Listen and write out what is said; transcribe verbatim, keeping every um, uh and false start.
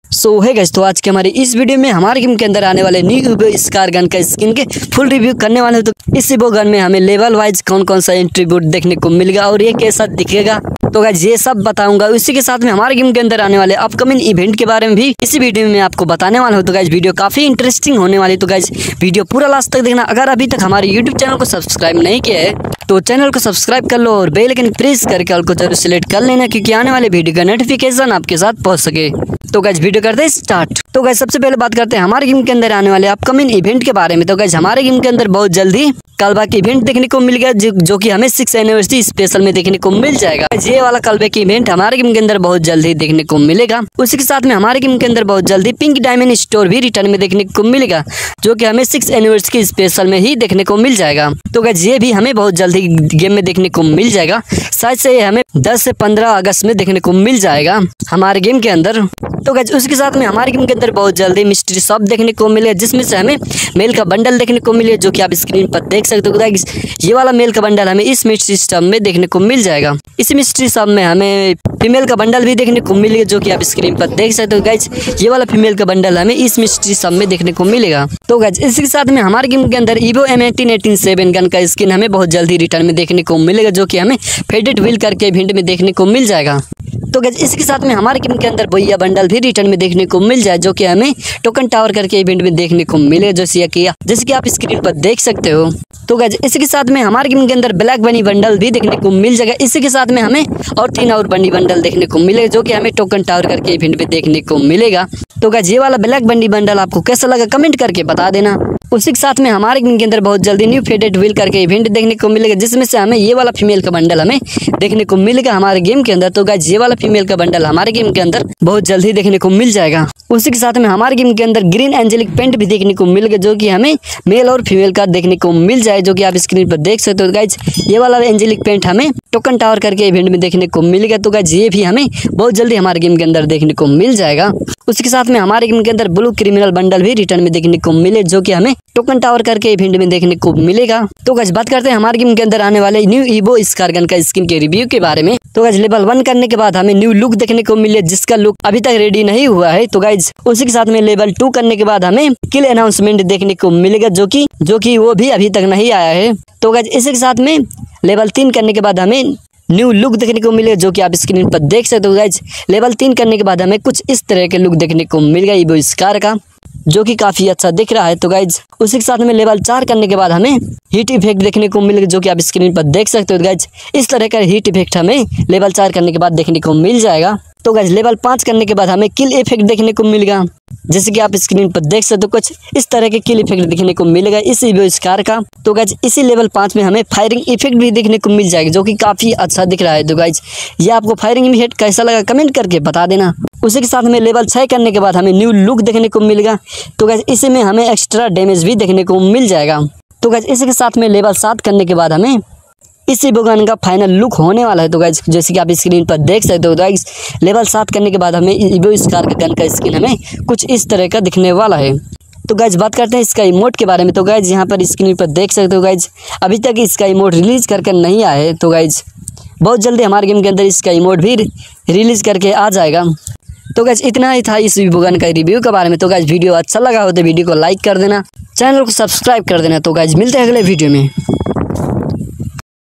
सो है गाइस, तो आज के हमारे इस वीडियो में हमारे गेम के अंदर आने वाले न्यू ईवो स्कार गन का स्किन के फुल रिव्यू करने वाले हैं। तो इस ईवो गन में हमें लेवल वाइज कौन कौन सा एट्रीब्यूट देखने को मिलेगा और ये कैसा दिखेगा, तो गाइस ये सब बताऊंगा। उसी के साथ में हमारे गेम के अंदर आने वाले अपकमिंग इवेंट के बारे में भी इसी वीडियो में आपको बताने वाला हूँ। तो गाइस वीडियो काफी इंटरेस्टिंग होने वाली है, तो गाइस वीडियो पूरा लास्ट तक देखना। अगर अभी तक हमारे यूट्यूब चैनल को सब्सक्राइब नहीं किया है तो चैनल को सब्सक्राइब कर लो और बेल आइकन प्रेस करके ऑल को जरूर सिलेक्ट कर लेना, क्योंकि आने वाले वीडियो का नोटिफिकेशन आपके साथ पहुंच सके। तो गाइस वीडियो करते हैं स्टार्ट। तो गाइस सबसे पहले बात करते हैं हमारे गेम के अंदर आने वाले अपकमिंग इवेंट के बारे में। तो गाइस हमारे गेम के अंदर बहुत जल्दी कलबैक इवेंट देखने को मिल गया, जो, जो कि हमें सिक्स एनिवर्सरी स्पेशल में देखने को मिल जाएगा। ये वाला कलबैक इवेंट हमारे गेम के अंदर बहुत जल्दी देखने को मिलेगा। उसी के साथ में हमारे गेम के अंदर बहुत जल्दी पिंक डायमंड स्टोर भी रिटर्न में देखने को मिलेगा, जो कि हमें सिक्स एनिवर्सरी स्पेशल में ही देखने को मिल जाएगा। तो गाइस ये भी हमें बहुत जल्दी गेम में देखने को मिल जाएगा। शायद से हमें दस से पंद्रह अगस्त में देखने को मिल जाएगा हमारे गेम के अंदर। तो गाइस उसके साथ में हमारे गेम के अंदर बहुत जल्दी मिस्ट्री शॉप देखने को मिलेगा, जिसमें से हमें मेल का बंडल देखने को मिलेगा, जो कि आप स्क्रीन पर देख सकते हो। गाइस ये वाला मेल का बंडल हमें इस मिस्ट्री शॉप में देखने को मिल जाएगा। इस मिस्ट्री शॉप में हमें फीमेल का बंडल भी देखने को मिलेगा, जो कि आप स्क्रीन पर देख सकते हो। गाइस ये वाला फीमेल का बंडल हमें इस मिस्ट्री शॉप में देखने को मिलेगा। तो गाइस इसके साथ में हमारे गेम के अंदर Evo M eighteen eighteen seven gun का स्किन हमें बहुत जल्दी रिटर्न में देखने को मिलेगा, जो कि हमें फेडेड व्हील करके इवेंट में देखने को मिल जाएगा। तो गाइस इसके साथ में हमारे गेम के अंदर बोया बंडल भी रिटर्न में देखने को मिल जाए, जो कि हमें टोकन टावर करके इवेंट में देखने को मिलेगा, जैसे कि जैसे कि आप स्क्रीन पर देख सकते हो। तो गाइस इसके साथ में हमारे गेम के अंदर ब्लैक बनी बंडल भी देखने को मिल जाएगा। इसी के साथ में हमें और तीन और बनी बंडल देखने को मिलेगा, जो कि हमें टोकन टावर करके इवेंट में देखने को मिलेगा। तो गाइस ये वाला ब्लैक बनी बंडल आपको कैसा लगा कमेंट करके बता देना। उसी के साथ में हमारे गेम के अंदर बहुत जल्दी न्यू फेडेड व्हील करके इवेंट देखने को मिलेगा, जिसमें से हमें ये वाला फीमेल का बंडल हमें देखने को मिलेगा हमारे गेम के अंदर। तो गाइस ये वाला फीमेल का बंडल हमारे गेम के अंदर बहुत जल्दी देखने को मिल जाएगा। उसी के साथ में हमारे गेम के अंदर ग्रीन एंजेलिक पेंट भी देखने को मिलेगा, जो कि हमें मेल और फीमेल का देखने को मिल जाए, जो कि आप स्क्रीन पर देख सकते हो। गाइस ये वाला एंजेलिक पेंट हमें टोकन टावर करके इवेंट में देखने को मिलेगा। तो गाइस ये भी हमें बहुत जल्दी हमारे गेम के अंदर देखने को मिल जाएगा। उसी के साथ में हमारे गेम के अंदर ब्लू क्रिमिनल बंडल भी रिटर्न में देखने को मिले, जो कि हमें टोकन टावर करके इवेंट में देखने को मिलेगा। तो गाइस बात करते हैं हमारे गेम के अंदर आने वाले न्यू ईवो स्कार गन का स्किन के रिव्यू के बारे में। तो गाइस लेवल वन करने के बाद हमें न्यू लुक देखने को मिले, जिसका लुक अभी तक रेडी नहीं हुआ है। तो गाइस उसी के साथ में लेवल टू करने के बाद हमें किल अनाउंसमेंट देखने को मिलेगा, जो कि जो कि वो भी अभी तक नहीं आया है। तो गाइस इसी के साथ में लेवल तीन करने के बाद हमें न्यू लुक देखने को मिलेगा, जो कि आप स्क्रीन पर देख सकते हो। गाइस लेवल तीन करने के बाद हमें कुछ इस तरह के लुक देखने को मिलेगा ईवो स्कार का, जो कि काफी अच्छा दिख रहा है। तो गाइज उसी के साथ में लेवल चार करने के बाद हमें हीट इफेक्ट देखने को मिलेगा, जो कि आप स्क्रीन पर देख सकते हो। गाइज इस तरह का हीट इफेक्ट हमें लेवल चार करने के बाद देखने को मिल जाएगा। तो गाइज लेवल पाँच करने के बाद हमें किल इफेक्ट देखने को मिलेगा, जैसे कि आप स्क्रीन पर देख सकते हो। कुछ इस तरह के किल इफेक्ट देखने को मिलेगा इस ईवो स्कार का। तो गाइज इसी लेवल पाँच में हमें फायरिंग इफेक्ट भी देखने को मिल जाएगा, जो कि काफी अच्छा दिख रहा है। तो गाइज ये आपको फायरिंग इफेक्ट कैसा लगा कमेंट करके बता देना। उसी के साथ में लेवल छः करने के बाद हमें न्यू लुक देखने को मिलेगा। तो गाइज इसी में हमें एक्स्ट्रा डैमेज भी देखने को मिल जाएगा। तो गाइज इसी के साथ में लेवल सात करने के बाद हमें इस ईवो गन का फाइनल लुक होने वाला है। तो गाइज जैसे कि आप स्क्रीन पर देख सकते हो। गाइज लेवल सात करने के बाद हमें ईवो स्कार का गन का स्किन हमें कुछ इस तरह का दिखने वाला है। तो गाइज बात करते हैं इसका इमोट के बारे में। तो गाइज यहाँ पर स्क्रीन पर देख सकते हो। गाइज अभी तक इसका इमोट रिलीज करके नहीं आया है। तो गाइज बहुत जल्दी हमारे गेम के अंदर इसका इमोट भी रिलीज करके आ जाएगा। तो गाइज इतना ही था इस ईवो गन का रिव्यू के बारे में। तो गाइज वीडियो अच्छा लगा हो तो वीडियो को लाइक कर देना, चैनल को सब्सक्राइब कर देना। तो गाइज मिलते हैं अगले वीडियो में।